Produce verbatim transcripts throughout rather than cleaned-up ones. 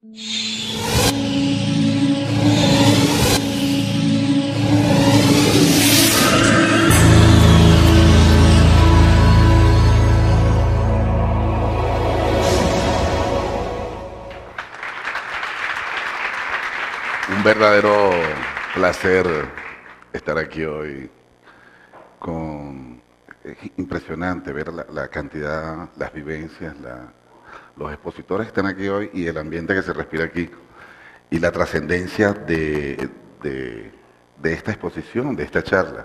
Un verdadero placer estar aquí hoy. Con, es impresionante ver la, la cantidad, las vivencias, la, los expositores que están aquí hoy y el ambiente que se respira aquí y la trascendencia de, de, de esta exposición, de esta charla.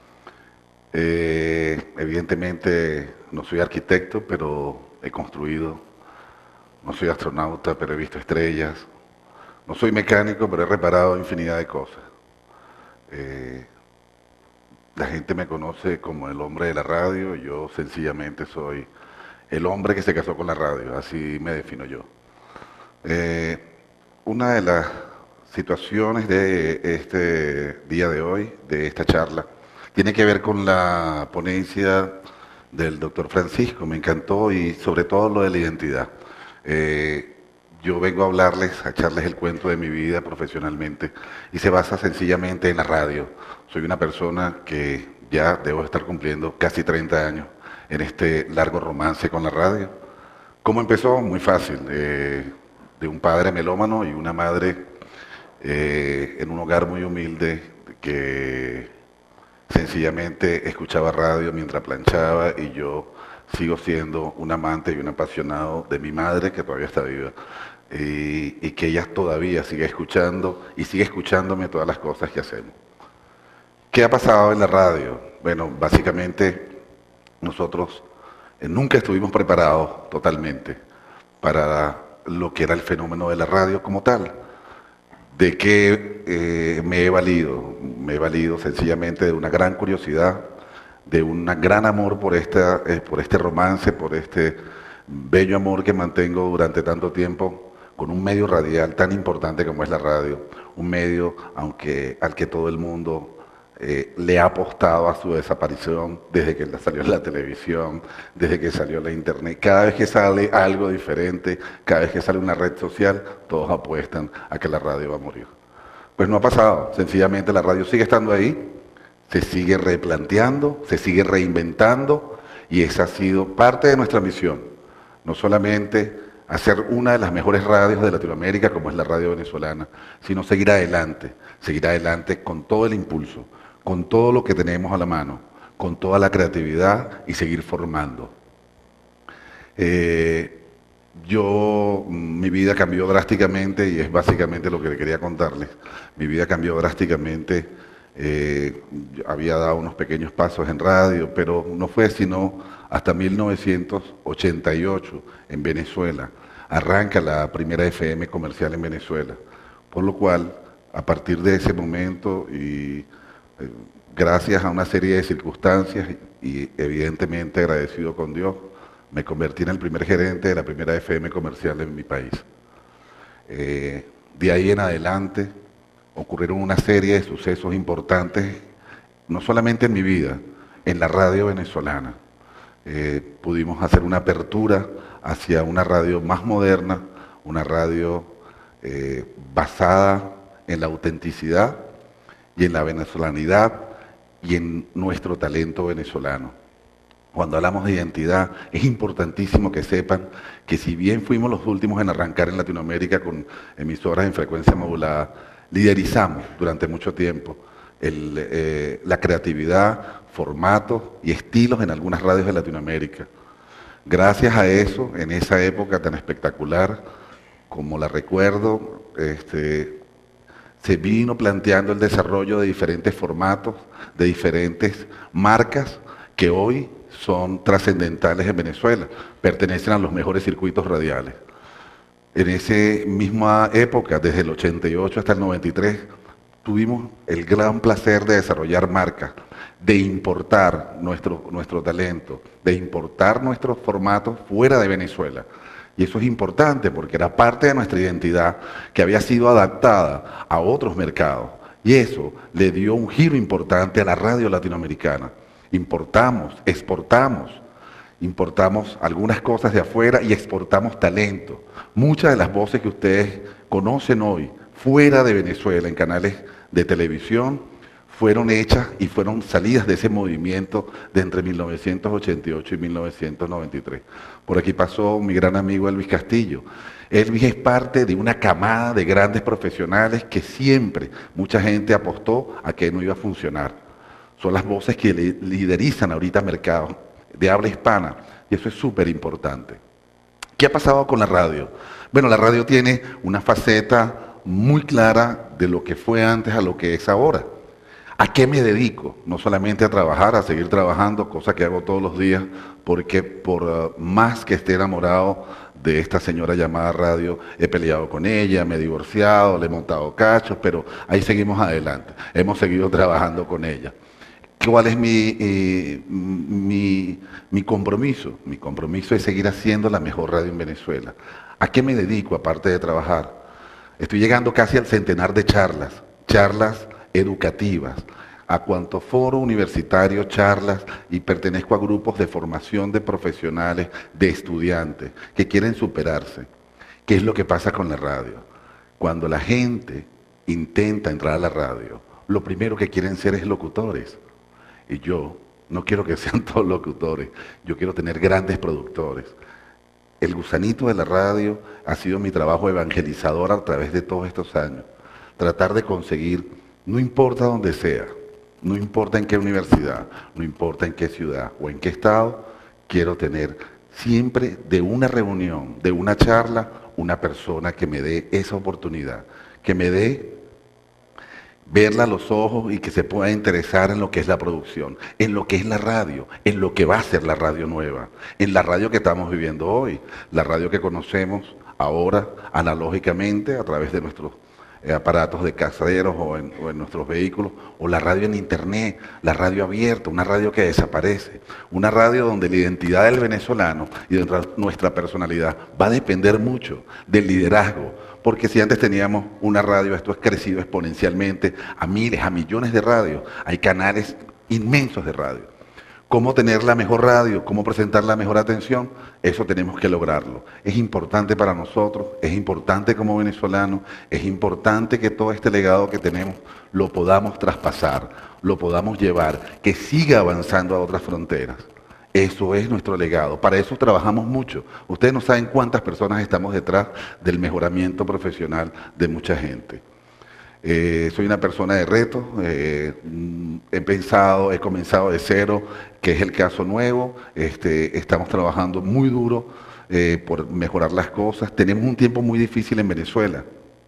Eh, evidentemente no soy arquitecto, pero he construido, no soy astronauta, pero he visto estrellas. No soy mecánico, pero he reparado infinidad de cosas. Eh, la gente me conoce como el hombre de la radio, yo sencillamente soy el hombre que se casó con la radio, así me defino yo. Eh, una de las situaciones de este día de hoy, de esta charla, tiene que ver con la ponencia del doctor Francisco, me encantó, y sobre todo lo de la identidad. Eh, Yo vengo a hablarles, a echarles el cuento de mi vida profesionalmente y se basa sencillamente en la radio. Soy una persona que ya debo estar cumpliendo casi treinta años en este largo romance con la radio. ¿Cómo empezó? Muy fácil. Eh, de un padre melómano y una madre eh, en un hogar muy humilde que sencillamente escuchaba radio mientras planchaba, y yo sigo siendo un amante y un apasionado de mi madre, que todavía está viva, y, y que ella todavía sigue escuchando y sigue escuchándome todas las cosas que hacemos. ¿Qué ha pasado en la radio? Bueno, básicamente nosotros eh, nunca estuvimos preparados totalmente para lo que era el fenómeno de la radio como tal. ¿De qué eh, me he valido? Me he valido sencillamente de una gran curiosidad, de un gran amor por, esta, eh, por este romance, por este bello amor que mantengo durante tanto tiempo con un medio radial tan importante como es la radio, un medio aunque, al que todo el mundo eh, le ha apostado a su desaparición desde que salió la televisión, desde que salió la internet. Cada vez que sale algo diferente, cada vez que sale una red social, todos apuestan a que la radio va a morir. Pues no ha pasado, sencillamente la radio sigue estando ahí, se sigue replanteando, se sigue reinventando, y esa ha sido parte de nuestra misión. No solamente hacer una de las mejores radios de Latinoamérica, como es la radio venezolana, sino seguir adelante, seguir adelante con todo el impulso, con todo lo que tenemos a la mano, con toda la creatividad, y seguir formando. Eh, yo, mi vida cambió drásticamente, y es básicamente lo que quería contarles. Mi vida cambió drásticamente. Eh, había dado unos pequeños pasos en radio, pero no fue sino hasta mil novecientos ochenta y ocho en Venezuela. Arranca la primera F M comercial en Venezuela, por lo cual, a partir de ese momento, y eh, gracias a una serie de circunstancias, y evidentemente agradecido con Dios, me convertí en el primer gerente de la primera F M comercial en mi país. Eh, de ahí en adelante ocurrieron una serie de sucesos importantes, no solamente en mi vida, en la radio venezolana. Eh, pudimos hacer una apertura hacia una radio más moderna, una radio eh, basada en la autenticidad y en la venezolanidad y en nuestro talento venezolano. Cuando hablamos de identidad, es importantísimo que sepan que si bien fuimos los últimos en arrancar en Latinoamérica con emisoras en frecuencia modulada, liderizamos durante mucho tiempo el, eh, la creatividad, formatos y estilos en algunas radios de Latinoamérica. Gracias a eso, en esa época tan espectacular, como la recuerdo, este, se vino planteando el desarrollo de diferentes formatos, de diferentes marcas que hoy son trascendentales en Venezuela, pertenecen a los mejores circuitos radiales. En esa misma época, desde el ochenta y ocho hasta el noventa y tres, tuvimos el gran placer de desarrollar marcas, de importar nuestro, nuestro talento, de importar nuestros formatos fuera de Venezuela. Y eso es importante porque era parte de nuestra identidad que había sido adaptada a otros mercados. Y eso le dio un giro importante a la radio latinoamericana. Importamos, exportamos. Importamos algunas cosas de afuera y exportamos talento. Muchas de las voces que ustedes conocen hoy fuera de Venezuela, en canales de televisión, fueron hechas y fueron salidas de ese movimiento de entre mil novecientos ochenta y ocho y mil novecientos noventa y tres. Por aquí pasó mi gran amigo Elvis Castillo. Elvis es parte de una camada de grandes profesionales que siempre mucha gente apostó a que no iba a funcionar. Son las voces que liderizan ahorita mercados de habla hispana, y eso es súper importante. ¿Qué ha pasado con la radio? Bueno, la radio tiene una faceta muy clara de lo que fue antes a lo que es ahora. ¿A qué me dedico? No solamente a trabajar, a seguir trabajando, cosa que hago todos los días, porque por uh, más que esté enamorado de esta señora llamada radio, he peleado con ella, me he divorciado, le he montado cachos, pero ahí seguimos adelante. Hemos seguido trabajando con ella. ¿Cuál es mi, eh, mi, mi compromiso? Mi compromiso es seguir haciendo la mejor radio en Venezuela. ¿A qué me dedico aparte de trabajar? Estoy llegando casi al centenar de charlas, charlas educativas, a cuanto foro universitario, charlas, y pertenezco a grupos de formación de profesionales, de estudiantes, que quieren superarse. ¿Qué es lo que pasa con la radio? Cuando la gente intenta entrar a la radio, lo primero que quieren ser es locutores. Y yo no quiero que sean todos locutores, yo quiero tener grandes productores. El gusanito de la radio ha sido mi trabajo evangelizador a través de todos estos años. Tratar de conseguir, no importa dónde sea, no importa en qué universidad, no importa en qué ciudad o en qué estado, quiero tener siempre de una reunión, de una charla, una persona que me dé esa oportunidad, que me dé verla a los ojos y que se pueda interesar en lo que es la producción, en lo que es la radio, en lo que va a ser la radio nueva, en la radio que estamos viviendo hoy, la radio que conocemos ahora analógicamente a través de nuestros eh, aparatos de caseros o en, o en nuestros vehículos, o la radio en internet, la radio abierta, una radio que desaparece, una radio donde la identidad del venezolano y de nuestra personalidad va a depender mucho del liderazgo. Porque si antes teníamos una radio, esto ha crecido exponencialmente a miles, a millones de radios. Hay canales inmensos de radio. ¿Cómo tener la mejor radio? ¿Cómo presentar la mejor atención? Eso tenemos que lograrlo. Es importante para nosotros, es importante como venezolanos, es importante que todo este legado que tenemos lo podamos traspasar, lo podamos llevar, que siga avanzando a otras fronteras. Eso es nuestro legado, para eso trabajamos mucho. Ustedes no saben cuántas personas estamos detrás del mejoramiento profesional de mucha gente. Eh, soy una persona de retos, eh, he pensado, he comenzado de cero, que es el caso nuevo, este, estamos trabajando muy duro eh, por mejorar las cosas. Tenemos un tiempo muy difícil en Venezuela,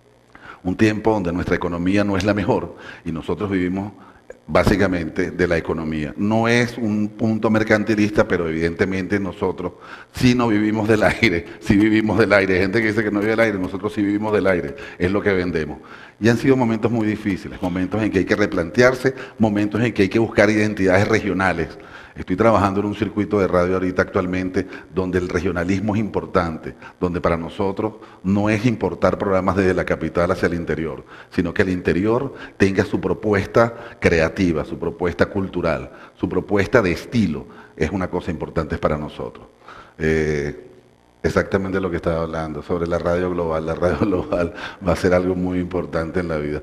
un tiempo donde nuestra economía no es la mejor y nosotros vivimos básicamente de la economía. No es un punto mercantilista, pero evidentemente nosotros sí no vivimos del aire, sí vivimos del aire. Hay gente que dice que no vive del aire, nosotros sí vivimos del aire, es lo que vendemos. Y han sido momentos muy difíciles, momentos en que hay que replantearse, momentos en que hay que buscar identidades regionales. Estoy trabajando en un circuito de radio ahorita actualmente donde el regionalismo es importante, donde para nosotros no es importar programas desde la capital hacia el interior, sino que el interior tenga su propuesta creativa, su propuesta cultural, su propuesta de estilo. Es una cosa importante para nosotros. Eh, exactamente lo que estaba hablando sobre la radio global. La radio global va a ser algo muy importante en la vida.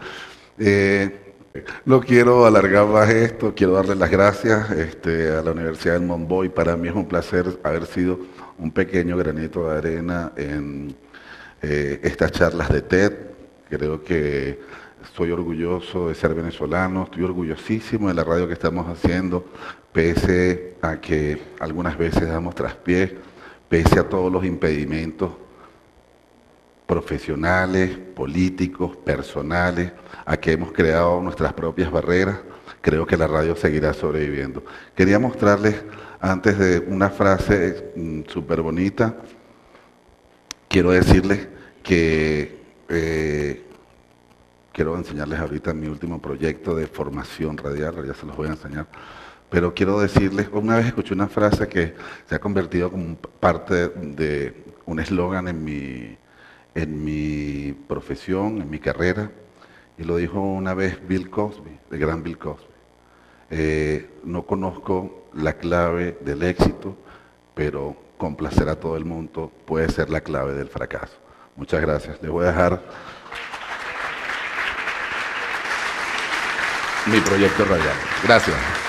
Eh, No quiero alargar más esto, quiero darle las gracias este, a la Universidad del Monboy. Para mí es un placer haber sido un pequeño granito de arena en eh, estas charlas de TED. Creo que soy orgulloso de ser venezolano, estoy orgullosísimo de la radio que estamos haciendo, pese a que algunas veces damos traspiés, pese a todos los impedimentos profesionales, políticos, personales, a que hemos creado nuestras propias barreras, creo que la radio seguirá sobreviviendo. Quería mostrarles, antes de una frase mm, súper bonita, quiero decirles que eh, quiero enseñarles ahorita mi último proyecto de formación radial, ya se los voy a enseñar, pero quiero decirles, una vez escuché una frase que se ha convertido como parte de un eslogan en mi en mi profesión, en mi carrera, y lo dijo una vez Bill Cosby, el gran Bill Cosby. Eh, no conozco la clave del éxito, pero complacer a todo el mundo puede ser la clave del fracaso. Muchas gracias. Les voy a dejar mi proyecto radial. Gracias.